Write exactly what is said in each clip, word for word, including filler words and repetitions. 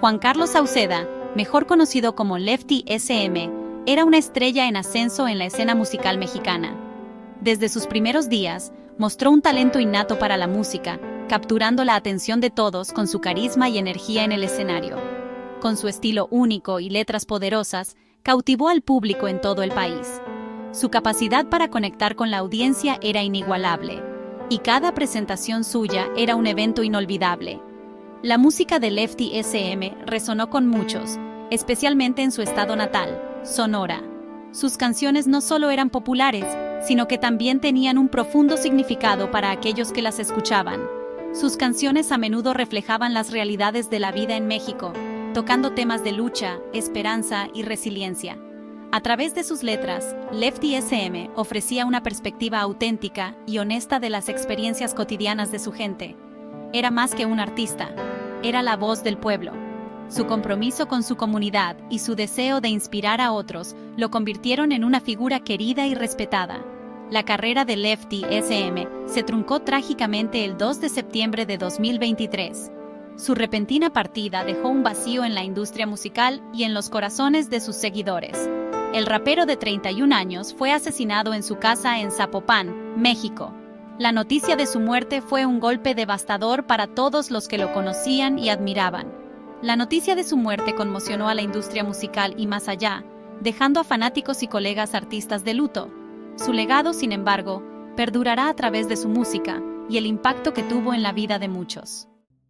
Juan Carlos Sauceda, mejor conocido como Lefty S M, era una estrella en ascenso en la escena musical mexicana. Desde sus primeros días, mostró un talento innato para la música, capturando la atención de todos con su carisma y energía en el escenario. Con su estilo único y letras poderosas, cautivó al público en todo el país. Su capacidad para conectar con la audiencia era inigualable, y cada presentación suya era un evento inolvidable. La música de Lefty S M resonó con muchos, especialmente en su estado natal, Sonora. Sus canciones no solo eran populares, sino que también tenían un profundo significado para aquellos que las escuchaban. Sus canciones a menudo reflejaban las realidades de la vida en México, tocando temas de lucha, esperanza y resiliencia. A través de sus letras, Lefty S M ofrecía una perspectiva auténtica y honesta de las experiencias cotidianas de su gente. Era más que un artista, era la voz del pueblo. Su compromiso con su comunidad y su deseo de inspirar a otros lo convirtieron en una figura querida y respetada. La carrera de Lefty S M se truncó trágicamente el dos de septiembre de dos mil veintitrés. Su repentina partida dejó un vacío en la industria musical y en los corazones de sus seguidores. El rapero de treinta y un años fue asesinado en su casa en Zapopan, México. La noticia de su muerte fue un golpe devastador para todos los que lo conocían y admiraban. La noticia de su muerte conmocionó a la industria musical y más allá, dejando a fanáticos y colegas artistas de luto. Su legado, sin embargo, perdurará a través de su música y el impacto que tuvo en la vida de muchos.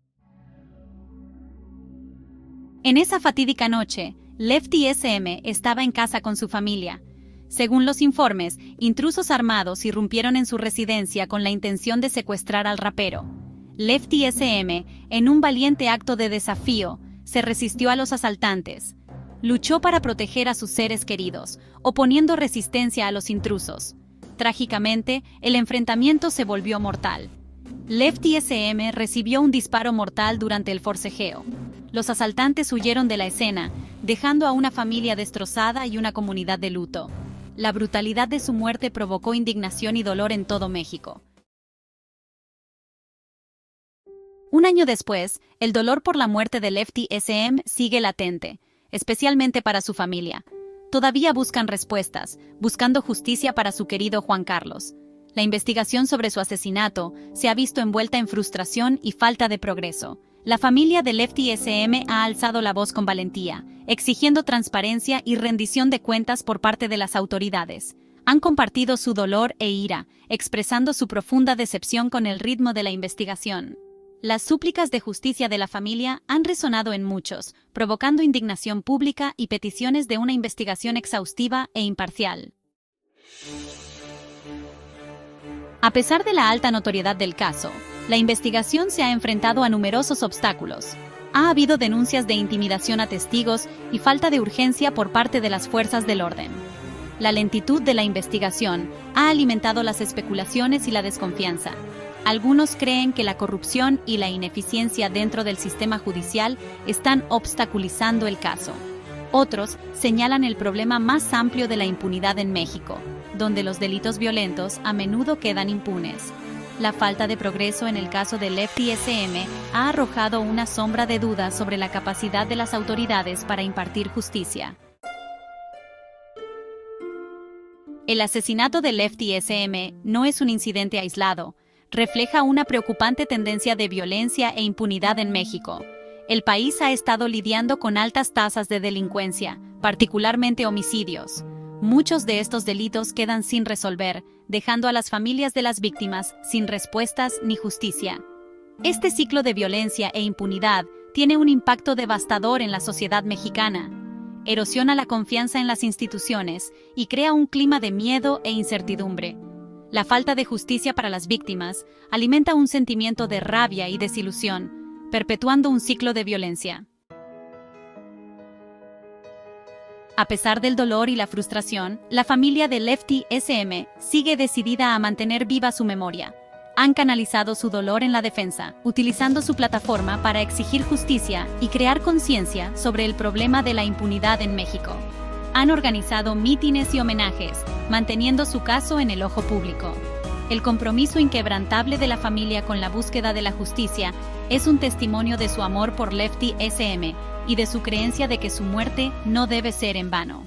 En esa fatídica noche, Lefty S M estaba en casa con su familia. Según los informes, intrusos armados irrumpieron en su residencia con la intención de secuestrar al rapero. Lefty S M, en un valiente acto de desafío, se resistió a los asaltantes. Luchó para proteger a sus seres queridos, oponiendo resistencia a los intrusos. Trágicamente, el enfrentamiento se volvió mortal. Lefty S M recibió un disparo mortal durante el forcejeo. Los asaltantes huyeron de la escena, dejando a una familia destrozada y una comunidad de luto. La brutalidad de su muerte provocó indignación y dolor en todo México. Un año después, el dolor por la muerte de Lefty S M sigue latente, especialmente para su familia. Todavía buscan respuestas, buscando justicia para su querido Juan Carlos. La investigación sobre su asesinato se ha visto envuelta en frustración y falta de progreso. La familia de Lefty S M ha alzado la voz con valentía, exigiendo transparencia y rendición de cuentas por parte de las autoridades. Han compartido su dolor e ira, expresando su profunda decepción con el ritmo de la investigación. Las súplicas de justicia de la familia han resonado en muchos, provocando indignación pública y peticiones de una investigación exhaustiva e imparcial. A pesar de la alta notoriedad del caso, la investigación se ha enfrentado a numerosos obstáculos. Ha habido denuncias de intimidación a testigos y falta de urgencia por parte de las fuerzas del orden. La lentitud de la investigación ha alimentado las especulaciones y la desconfianza. Algunos creen que la corrupción y la ineficiencia dentro del sistema judicial están obstaculizando el caso. Otros señalan el problema más amplio de la impunidad en México, donde los delitos violentos a menudo quedan impunes. La falta de progreso en el caso de Lefty S M ha arrojado una sombra de duda sobre la capacidad de las autoridades para impartir justicia. El asesinato de Lefty S M no es un incidente aislado, refleja una preocupante tendencia de violencia e impunidad en México. El país ha estado lidiando con altas tasas de delincuencia, particularmente homicidios. Muchos de estos delitos quedan sin resolver, dejando a las familias de las víctimas sin respuestas ni justicia. Este ciclo de violencia e impunidad tiene un impacto devastador en la sociedad mexicana. Erosiona la confianza en las instituciones y crea un clima de miedo e incertidumbre. La falta de justicia para las víctimas alimenta un sentimiento de rabia y desilusión, perpetuando un ciclo de violencia. A pesar del dolor y la frustración, la familia de Lefty S M sigue decidida a mantener viva su memoria. Han canalizado su dolor en la defensa, utilizando su plataforma para exigir justicia y crear conciencia sobre el problema de la impunidad en México. Han organizado mítines y homenajes, manteniendo su caso en el ojo público. El compromiso inquebrantable de la familia con la búsqueda de la justicia es un testimonio de su amor por Lefty S M y de su creencia de que su muerte no debe ser en vano.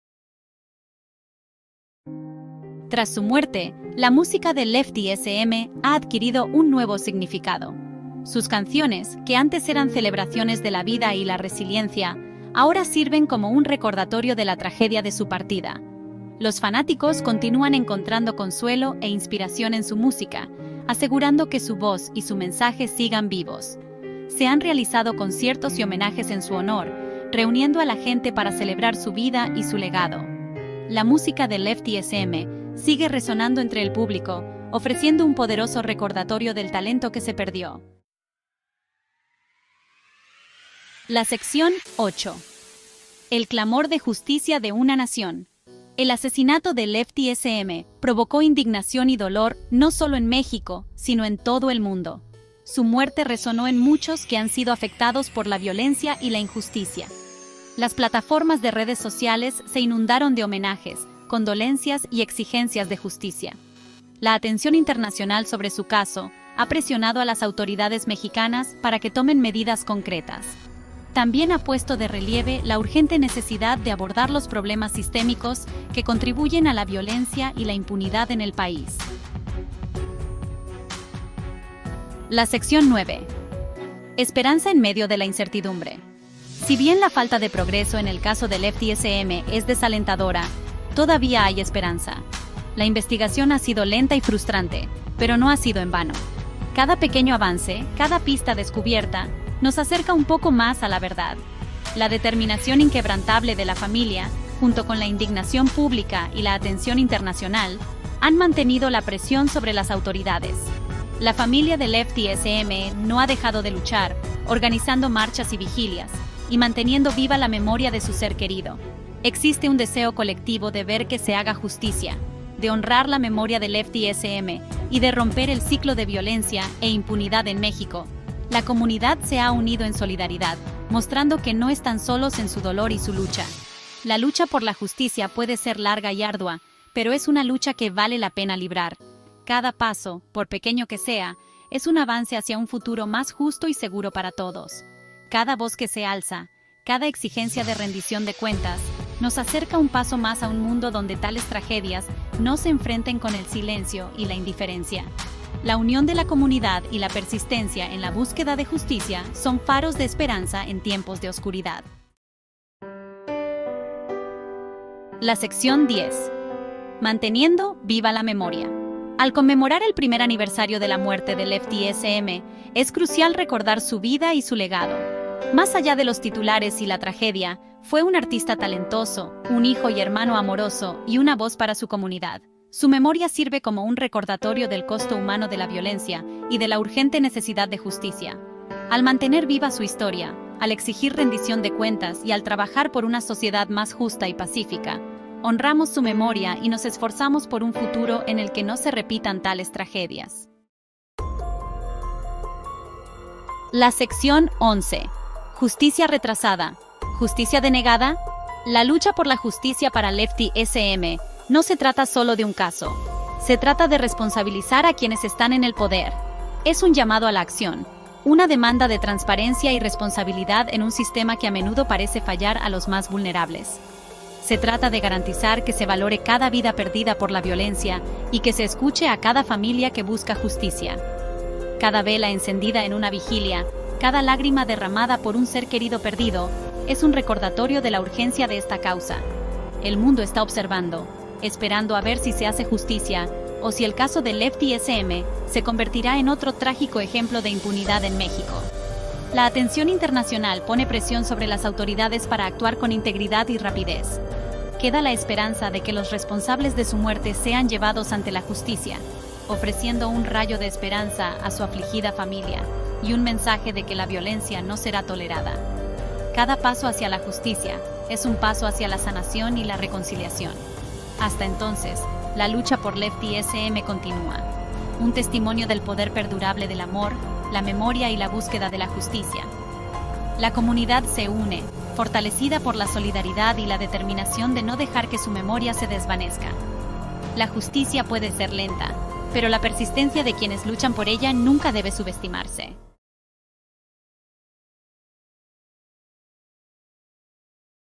Tras su muerte, la música de Lefty S M ha adquirido un nuevo significado. Sus canciones, que antes eran celebraciones de la vida y la resiliencia, ahora sirven como un recordatorio de la tragedia de su partida. Los fanáticos continúan encontrando consuelo e inspiración en su música, asegurando que su voz y su mensaje sigan vivos. Se han realizado conciertos y homenajes en su honor, reuniendo a la gente para celebrar su vida y su legado. La música de Lefty S M sigue resonando entre el público, ofreciendo un poderoso recordatorio del talento que se perdió. La sección ocho. El clamor de justicia de una nación. El asesinato de Lefty S M provocó indignación y dolor no solo en México, sino en todo el mundo. Su muerte resonó en muchos que han sido afectados por la violencia y la injusticia. Las plataformas de redes sociales se inundaron de homenajes, condolencias y exigencias de justicia. La atención internacional sobre su caso ha presionado a las autoridades mexicanas para que tomen medidas concretas. También ha puesto de relieve la urgente necesidad de abordar los problemas sistémicos que contribuyen a la violencia y la impunidad en el país. La sección nueve. Esperanza en medio de la incertidumbre. Si bien la falta de progreso en el caso de Lefty S M es desalentadora, todavía hay esperanza. La investigación ha sido lenta y frustrante, pero no ha sido en vano. Cada pequeño avance, cada pista descubierta, nos acerca un poco más a la verdad. La determinación inquebrantable de la familia, junto con la indignación pública y la atención internacional, han mantenido la presión sobre las autoridades. La familia de Lefty S M no ha dejado de luchar, organizando marchas y vigilias, y manteniendo viva la memoria de su ser querido. Existe un deseo colectivo de ver que se haga justicia, de honrar la memoria de Lefty S M y de romper el ciclo de violencia e impunidad en México. La comunidad se ha unido en solidaridad, mostrando que no están solos en su dolor y su lucha. La lucha por la justicia puede ser larga y ardua, pero es una lucha que vale la pena librar. Cada paso, por pequeño que sea, es un avance hacia un futuro más justo y seguro para todos. Cada voz que se alza, cada exigencia de rendición de cuentas, nos acerca un paso más a un mundo donde tales tragedias no se enfrenten con el silencio y la indiferencia. La unión de la comunidad y la persistencia en la búsqueda de justicia son faros de esperanza en tiempos de oscuridad. La sección diez. Manteniendo viva la memoria. Al conmemorar el primer aniversario de la muerte de Lefty S M, es crucial recordar su vida y su legado. Más allá de los titulares y la tragedia, fue un artista talentoso, un hijo y hermano amoroso y una voz para su comunidad. Su memoria sirve como un recordatorio del costo humano de la violencia y de la urgente necesidad de justicia. Al mantener viva su historia, al exigir rendición de cuentas y al trabajar por una sociedad más justa y pacífica, honramos su memoria y nos esforzamos por un futuro en el que no se repitan tales tragedias. La sección once. Justicia retrasada. ¿Justicia denegada? La lucha por la justicia para Lefty S M no se trata solo de un caso. Se trata de responsabilizar a quienes están en el poder. Es un llamado a la acción, una demanda de transparencia y responsabilidad en un sistema que a menudo parece fallar a los más vulnerables. Se trata de garantizar que se valore cada vida perdida por la violencia y que se escuche a cada familia que busca justicia. Cada vela encendida en una vigilia, cada lágrima derramada por un ser querido perdido, es un recordatorio de la urgencia de esta causa. El mundo está observando, esperando a ver si se hace justicia o si el caso de Lefty S M se convertirá en otro trágico ejemplo de impunidad en México. La atención internacional pone presión sobre las autoridades para actuar con integridad y rapidez. Queda la esperanza de que los responsables de su muerte sean llevados ante la justicia, ofreciendo un rayo de esperanza a su afligida familia y un mensaje de que la violencia no será tolerada. Cada paso hacia la justicia es un paso hacia la sanación y la reconciliación. Hasta entonces, la lucha por Lefty S M continúa, un testimonio del poder perdurable del amor, la memoria y la búsqueda de la justicia. La comunidad se une, fortalecida por la solidaridad y la determinación de no dejar que su memoria se desvanezca. La justicia puede ser lenta, pero la persistencia de quienes luchan por ella nunca debe subestimarse.